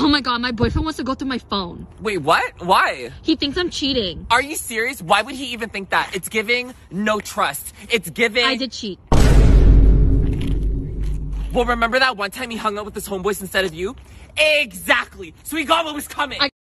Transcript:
Oh my god, my boyfriend wants to go through my phone. Wait, what? Why? He thinks I'm cheating. Are you serious? Why would he even think that? It's giving no trust. It's giving... I did cheat. Well, remember that one time he hung out with his homeboys instead of you? Exactly. So he got what was coming.